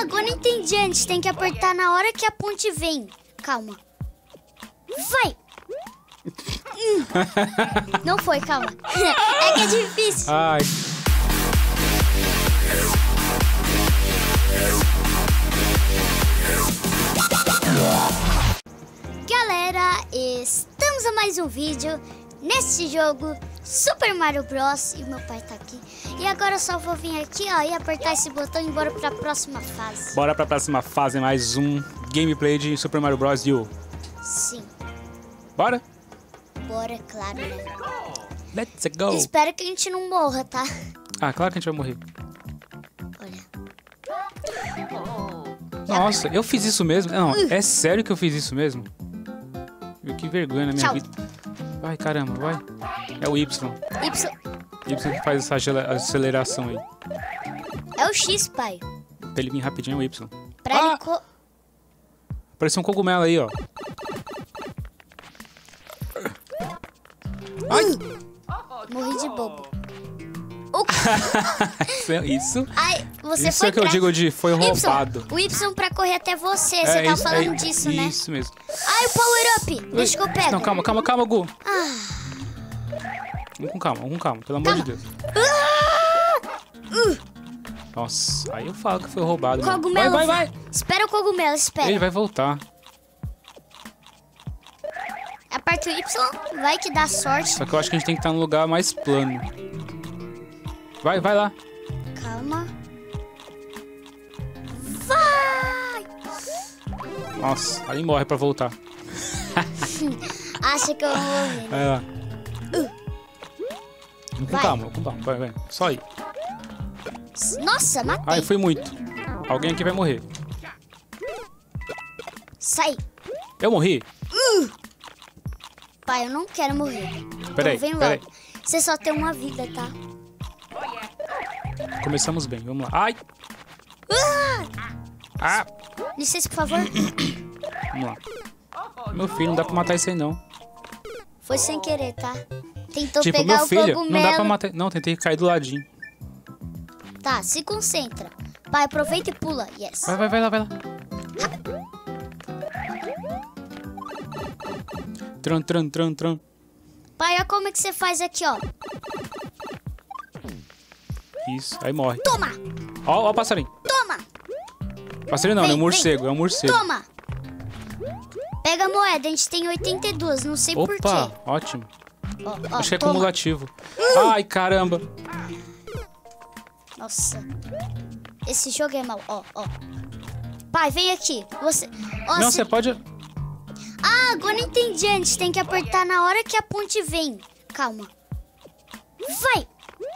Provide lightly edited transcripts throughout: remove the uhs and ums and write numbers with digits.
agora entendi. A gente tem que apertar na hora que a ponte vem. Calma. Vai! Não foi, calma. É que é difícil. Ai. Galera, estamos a mais um vídeo nesse jogo Super Mario Bros. E meu pai tá aqui. E agora eu só vou vir aqui, ó, e apertar esse botão e ir embora pra próxima fase. Bora pra próxima fase, mais um gameplay de Super Mario Bros. U. Sim. Bora? Bora, claro, né? Let's go. Espero que a gente não morra, tá? Ah, claro que a gente vai morrer. Olha. Nossa, eu fiz isso mesmo? Não, é sério que eu fiz isso mesmo? Que vergonha na minha vida. Vai, caramba, vai. É o Y. Y que faz essa aceleração aí. É o X, pai. Pra ele vir rapidinho é o Y. Pra ele Apareceu um cogumelo aí, ó. Ai! Morri de bobo. Isso. Ai, você Isso foi é que eu digo de foi roubado. O Y pra correr até você. Você tá falando disso, né? Isso mesmo. Ai, o power up. Deixa que eu pego. Não, calma, Gu. Vamos com calma, pelo amor de Deus. Nossa, aí eu falo que foi roubado. Cogumelo. Vai. Espera o cogumelo, espera. Ele vai voltar. Aperta o Y, vai que dá sorte. Só que eu acho que a gente tem que estar num lugar mais plano. Vai lá. Calma. Vai! Nossa, aí morre pra voltar. Acha que eu vou morrer. Vai lá. Com calma. Vai. Só aí. Nossa, matei. Ai, foi muito. Alguém aqui vai morrer. Sai. Eu morri? Pai, eu não quero morrer. Peraí. Você só tem uma vida, tá? Começamos bem, vamos lá. Ai! Licença, por favor. Vamos lá. Meu filho, não dá pra matar isso aí, não. Foi sem querer, tá? Tentou Tipo, pegar meu filho, o cogumelo. não dá pra matar. Não, tentei cair do ladinho. Tá, se concentra. Pai, aproveita e pula. Yes. Vai lá. Tran. Pai, olha como é que você faz aqui, ó. Isso, aí morre. Toma! Ó o passarinho. Toma! Passarinho não, é um morcego, é um morcego. Toma! Pega a moeda, a gente tem 82, não sei por quê. Opa, ótimo. Ó, Acho que é toma. cumulativo. Ai, caramba. Nossa. Esse jogo é mau, ó. Pai, vem aqui. Você... Ó, Não, você pode... Ah, agora entendi. A gente tem que apertar na hora que a ponte vem. Calma. Vai!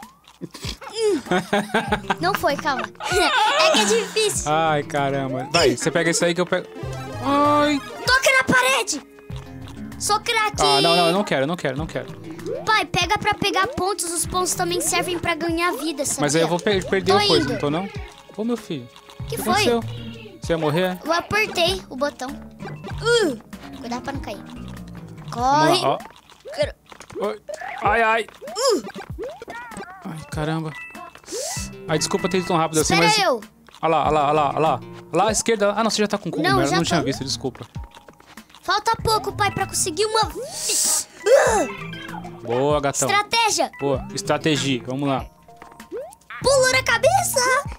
Não foi, calma. É que é difícil. Ai, caramba. Vai, você pega isso aí que eu pego... Ai. Toca na parede! Sou craque! Ah, não, eu não quero. Pai, pega pra pegar pontos. Os pontos também servem pra ganhar vida, sabia? Mas aí eu vou perder Tô a coisa, indo. não tô não? Ô, meu filho. O que O foi? aconteceu? Você ia morrer? Eu apertei o botão. Cuidado pra não cair. Corre! Vamos lá, ó. Oi. Ai. Ai, caramba. Ai, desculpa ter ido tão rápido assim, Espera mas... eu! Olha lá. Lá à esquerda. Ah, não, você já tá com cogumelo. Não, Eu já não tinha tô. visto, desculpa. Falta pouco, pai, pra conseguir uma... Boa, gatão. Estratégia! Boa, estratégia. Vamos lá. Pula na cabeça!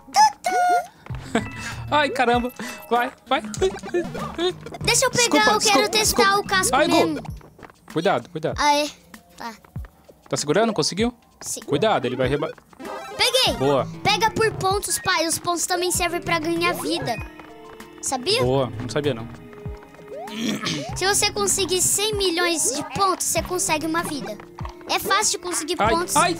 Ai, caramba. Vai. Deixa eu pegar, eu quero testar o casco Ai, mesmo. Gu. Cuidado. Aê, tá. Tá segurando? Conseguiu? Sim. Cuidado, ele vai Peguei! Boa. Pega por pontos, pai. Os pontos também servem pra ganhar vida. Sabia? Boa, não sabia não. Se você conseguir 100 milhões de pontos, você consegue uma vida. É fácil de conseguir pontos. Ai.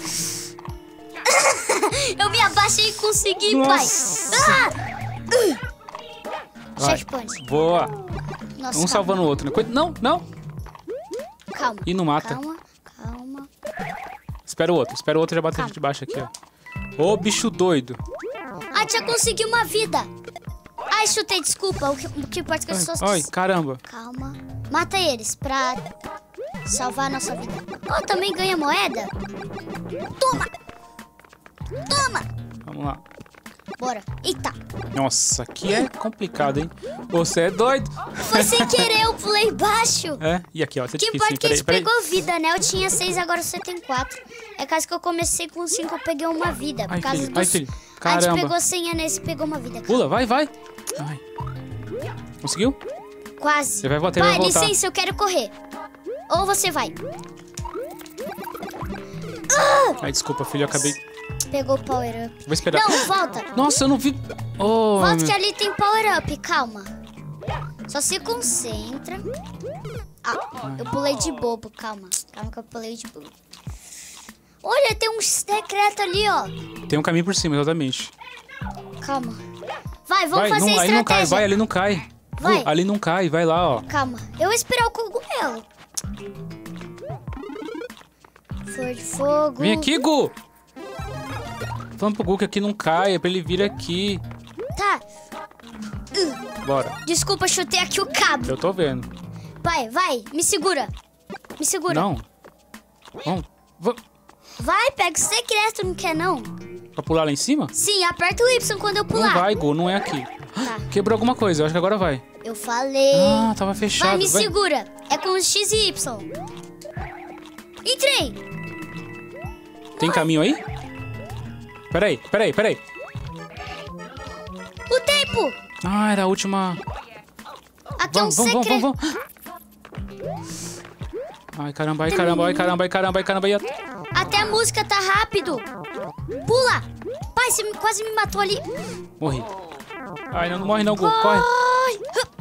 Eu me abaixei e consegui, Nossa. pai. Vai. Checkpoint. Boa. Nossa, Um salvando o outro, né? Não. Calma. E não mata. Calma. Espera o outro já bater de baixo aqui, ó. Ô, bicho doido. Ah, já consegui uma vida. Ai, chutei, desculpa. O que importa é que as pessoas... Ai, caramba. Calma. Mata eles pra salvar a nossa vida. Ó, também ganha moeda. Toma! Vamos lá. Bora. Eita. Nossa, aqui é complicado, hein? Você é doido. Foi sem querer, eu pulei baixo. É, e aqui, ó. Tá Que difícil, importa hein? que a gente Peraí. pegou vida, né? Eu tinha 6, agora você tem 4. É caso que eu comecei com 5, eu peguei uma vida. Por Ai, causa filho. dos... Ai, filho. A gente Caramba. pegou 100 nesse, pegou uma vida. Pula, vai, vai. Ai. Conseguiu? Quase. Você vai voltar, Pai, vai voltar. licença, eu quero correr. Ou você vai. Ai, desculpa, filho, eu acabei... Pegou o power up. Vou esperar. Não, volta. Nossa, eu não vi... Oh, Volta meu... que ali tem power up, calma. Só se concentra. Ah, eu pulei de bobo, calma. Calma que eu pulei de bobo. Olha, tem um secreto ali, ó. Tem um caminho por cima, exatamente. Calma. Vai, vamos Vai, fazer não, a ali não cai, estratégia. vai, ali não cai. Vai. Ali não cai, vai lá, ó. Calma, eu vou esperar o cogumelo. Flor de fogo. Vem aqui, Gu. Falando pro Gu que aqui não cai, é pra ele vir aqui. Tá, Bora. desculpa, chutei aqui o cabo. Eu tô vendo. Vai, me segura. Me segura. Não. Vamos. Vai, pega o secreto, não quer não? Pra pular lá em cima? Sim, aperta o Y quando eu pular. Não vai, Gu, não é aqui. Tá, Quebrou alguma coisa, eu acho que agora vai. eu falei. Ah, tava fechado. Vai, me segura. É com os X e Y. Entrei. Tem caminho aí? Peraí. O tempo. Ah, era a última... Aqui é um secreto. Vamos. Ai, caramba. Até a música tá rápido. Pula. Pai, você quase me matou ali. Morri. Ai, não morre não, Gu. Corre. Ai.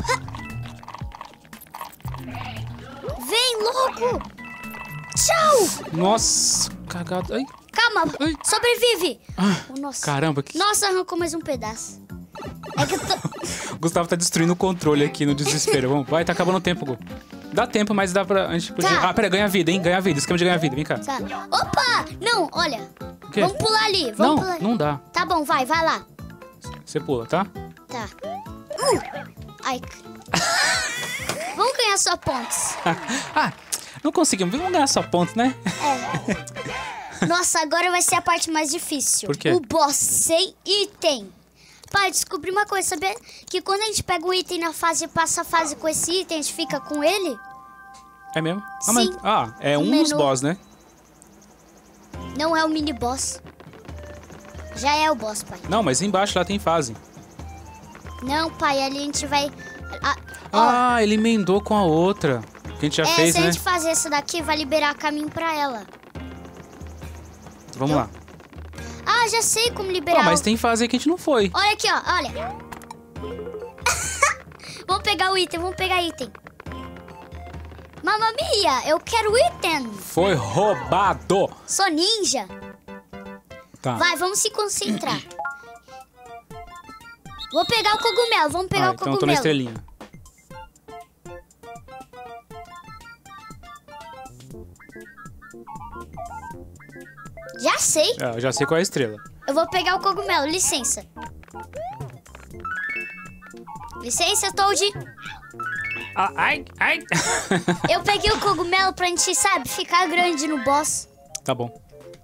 Vem logo. Tchau. Nossa, cagado. Ai, Calma, Ai. sobrevive. ah, Nossa. caramba. Que... Nossa, arrancou mais um pedaço. É que eu tô... O Gustavo tá destruindo o controle aqui no desespero. Vamos, vai, tá acabando o tempo, Gu. Dá tempo, mas dá pra... A gente podia... Tá. Ah, peraí, ganha vida, hein? Ganha vida, esquema de ganhar vida. Vem cá. Tá. Opa! Não, olha. O quê? Vamos pular ali. Vamos pular. Não dá. Tá bom, vai lá. Você pula, tá? Tá. Ai. Vamos ganhar só pontos. Ah, não conseguimos. Vamos ganhar só ponto, né? Nossa, agora vai ser a parte mais difícil. Por quê? O boss sem item. Pai, descobri uma coisa, sabia? Que quando a gente pega um item na fase e passa a fase com esse item, a gente fica com ele? É mesmo? Sim. É O um dos menu. boss, né? Não é o mini boss. Já é o boss, pai. Não, mas embaixo lá tem fase. Não, pai, ali a gente vai... ó, Ah, ele emendou com a outra. Que a gente já fez, se a né? gente fazer essa daqui, vai liberar caminho pra ela. Vamos lá. Ah, já sei como liberar. Ah, mas tem fase aí que a gente não foi. Olha aqui, ó, olha. Vamos pegar o item, Mamma mia, eu quero item. Foi roubado. Sou ninja. Tá. Vai, vamos se concentrar. Vou pegar o cogumelo, vamos pegar o Então cogumelo. eu tô na estrelinha. Já sei. É, eu já sei qual é a estrela. Eu vou pegar o cogumelo, licença. Licença, Toad. Ah, ai. Eu peguei o cogumelo pra gente, sabe, ficar grande no boss. Tá bom.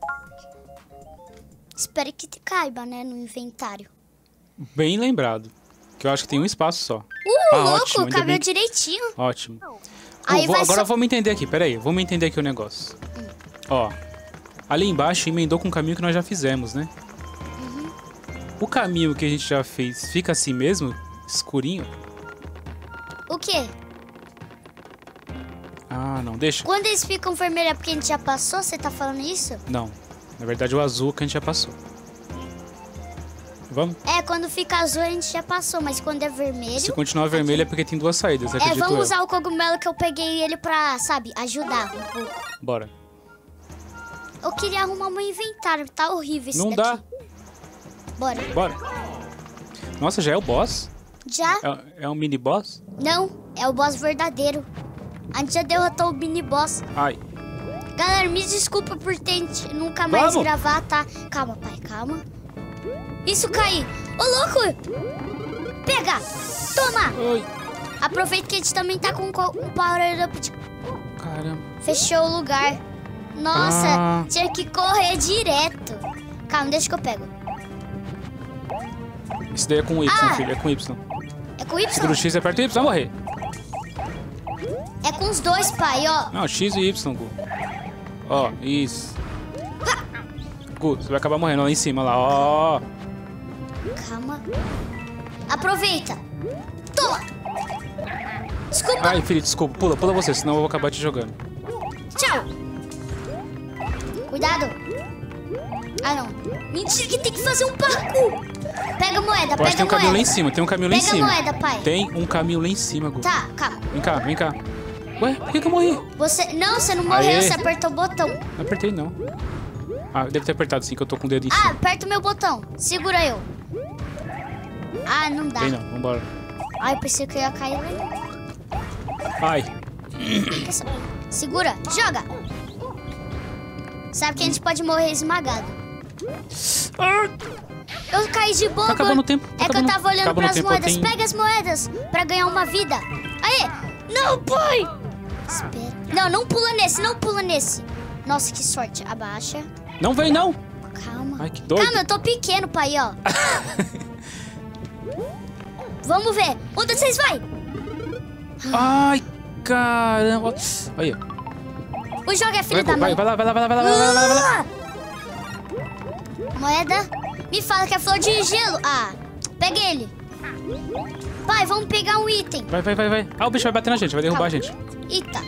Espero que te caiba, né, no inventário. Bem lembrado. Que eu acho que tem um espaço só. Louco, ótimo, ainda cabeu bem. power up de... Caramba. Fechou o lugar. Nossa, Ah. tinha que correr direto. Calma, deixa que eu pego. Isso daí é com Y, filho. É com Y. É com Y? Segura o X e aperta o Y, vai morrer. É com os dois, pai, ó. Não, X e Y, Gu. Ó, isso. Gu, você vai acabar morrendo lá em cima, lá, ó. Calma. Aproveita. Toma. Desculpa. Ai, filho, desculpa. Pula você, senão eu vou acabar te jogando. Tchau. Cuidado. Ah, não. Mentira que tem que fazer um parkour. Pega a moeda, Eu acho que tem um caminho lá em cima, tem um caminho lá em cima. Pega a moeda, pai. Tem um caminho lá em cima, Gu. Tá, calma. Vem cá. Ué, por que eu morri? Você não morreu, Aê. você apertou o botão. Não apertei, não. Ah, deve ter apertado sim, que eu tô com o dedo em cima. Aperta o meu botão. Segura eu. Ah, não dá. Tem não, vambora. Ai, eu pensei que eu ia cair lá. Ai. Quer saber? Segura, joga. Sabe que a gente pode morrer esmagado. Eu caí de bobo. Tá acabando o tempo. É que eu tava olhando pras moedas. Pega as moedas pra ganhar uma vida. Aê! Não, pai! Espera. Não pula nesse, não pula nesse. Nossa, que sorte. Abaixa. Não vem, não. Calma. Ai, que doido. Calma, eu tô pequeno, pai, ó. Vamos ver. Onde vocês vai? Ai, caramba. Olha. O jogo é filho da mãe. Vai lá. Moeda. Me fala que é flor de gelo. Ah, pega ele. Pai, vamos pegar um item. Vai. Ah, o bicho vai bater na gente, vai derrubar a gente. Eita.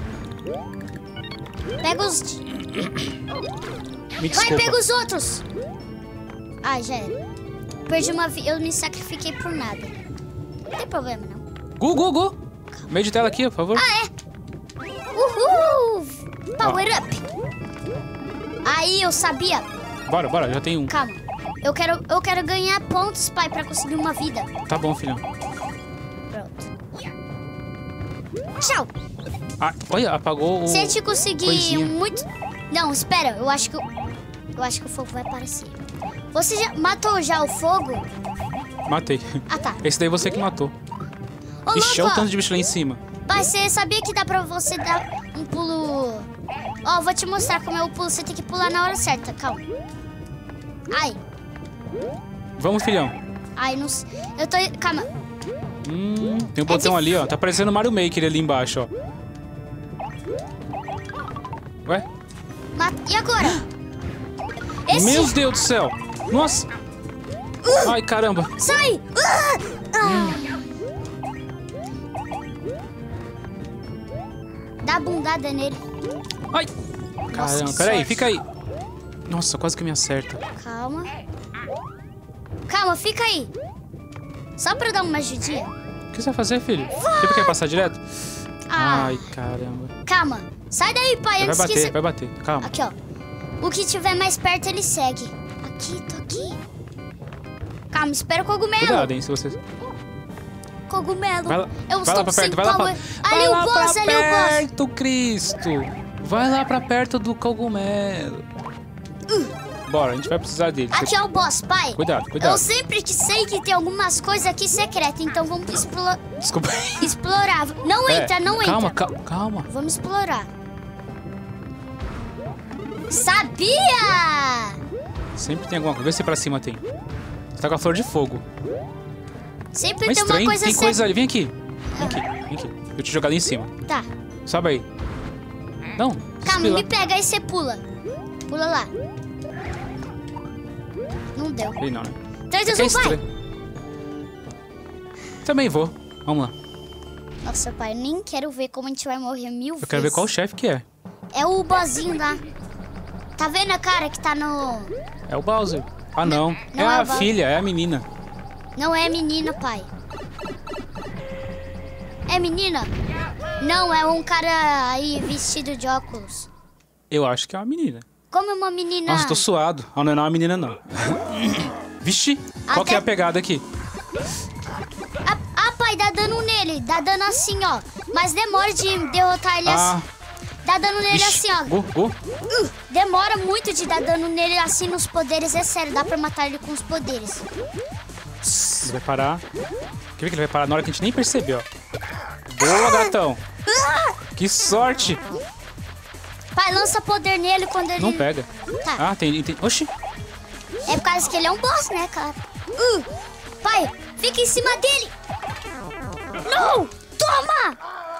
Pega os... Me desculpa. Vai, pega os outros. Ah, já era. Perdi uma vida. Eu me sacrifiquei por nada. Não tem problema, não. Gu. Meio de tela aqui, por favor. Ah, é. Uhul. Power up. Aí, eu sabia. Bora, já tem um. Calma. Eu quero ganhar pontos, pai, pra conseguir uma vida. Tá bom, filhão. Pronto. Tchau. Ah, olha, apagou o... Se a gente conseguir coisinha. muito... Não, espera. Eu acho que o fogo vai aparecer. Você já matou o fogo? Matei. Ah, tá. Esse daí você que matou. Ô, Ixi, olha o louco, tanto de bicho lá em cima. pai, você sabia que dá pra você dar um pulo... Ó, vou te mostrar como é o pulo. Você tem que pular na hora certa. Calma. Ai. Vamos, filhão. Ai, não sei. Eu tô... Calma. Tem um botão ali, ó. Tá parecendo Mario Maker ali embaixo, ó. Ué? E agora? Meu Deus do céu. Nossa. Ai, caramba. Sai! Dá bundada nele. Ai. Nossa, Caramba, que peraí, sorte. fica aí. Nossa, quase que me acerta. Calma. Calma, fica aí. Só pra dar uma ajudinha. O que você vai fazer, filho? Você quer passar direto? Ah. Ai, caramba. Calma. Sai daí, pai. Vai bater. Calma. Aqui, ó. O que tiver mais perto, ele segue. Aqui, tô aqui. Calma, espera o cogumelo. Cuidado, hein, se você... Cogumelo. Vai lá, Eu vai lá estou pra sem perto, vai lá pra... power. Ali o boss, ali o boss. perto, Cristo. Vai lá pra perto do cogumelo. Bora, a gente vai precisar dele. Aqui é o boss, pai. Cuidado. Eu sempre que sei que tem algumas coisas aqui secretas, então vamos Desculpa. explorar. Não entra, não entra. Calma. Vamos explorar. Sabia! Sempre tem alguma coisa. Vê se pra cima tem. Você tá com a flor de fogo. Sempre Mas tem estranho, uma coisa tem coisa secreta. ali. Vem aqui. Vou te jogar ali em cima. Tá. Sobe aí. Não. Calma, sobe lá. me pega aí você pula. Pula lá. Não deu. Ei, não, né? 3, 2, É 1, vai! estranho. Também vou. Vamos lá. Nossa, pai, nem quero ver como a gente vai morrer 1000 vezes. Eu quero ver qual chefe que é. É o bozinho lá. Tá vendo a cara que tá no... É o Bowser. Ah, não. Não é é a o Bowser. filha, é a menina. Não é menina, pai. É menina? Não, é um cara aí vestido de óculos. Eu acho que é uma menina. Como é uma menina... Nossa, tô suado. Ah, não é uma menina, não. Vixe, qual que é a pegada aqui? Pai, dá dano nele. Dá dano assim, ó. Mas demora de derrotar ele assim. Dá dano nele Vixe. assim, ó. Gu. Demora muito de dar dano nele assim nos poderes. É sério, dá pra matar ele com os poderes. Ele vai parar. Quer ver que ele vai parar na hora que a gente nem percebeu, ó. Boa, gatão. Que sorte. Pai, lança poder nele quando ele... Não pega. Tá. Ah, tem... Oxi. É por causa que ele é um boss, né, cara? Pai, fica em cima dele. Não! Toma!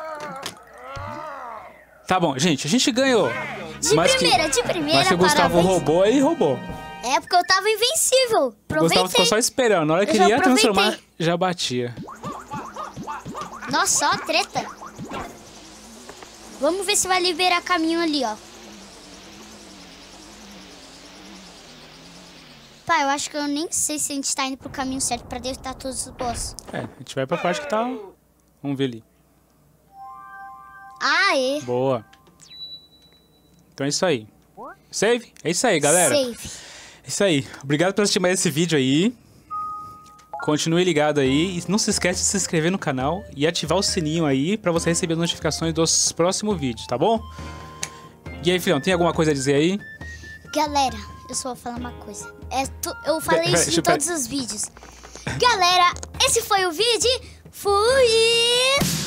Tá bom, gente, a gente ganhou. De primeira, Mas se o Gustavo roubou, ele roubou. É porque eu tava invencível. O Gustavo ficou só esperando. Na hora que ele ia transformar, já batia. Nossa, ó a treta. Vamos ver se vai liberar caminho ali, ó. Pai, eu acho que eu nem sei se a gente tá indo pro caminho certo pra derrotar todos os boss. É, a gente vai pra parte que tá... Vamos ver ali. Aê. Boa. Então é isso aí. Save? É isso aí, galera. Save. É isso aí. Obrigado por assistir mais esse vídeo aí. Continue ligado aí. E não se esquece de se inscrever no canal e ativar o sininho aí pra você receber as notificações dos próximos vídeos, tá bom? E aí, filhão, tem alguma coisa a dizer aí? Galera, eu só vou falar uma coisa. Eu falei isso em todos os vídeos. Galera, esse foi o vídeo. Fui!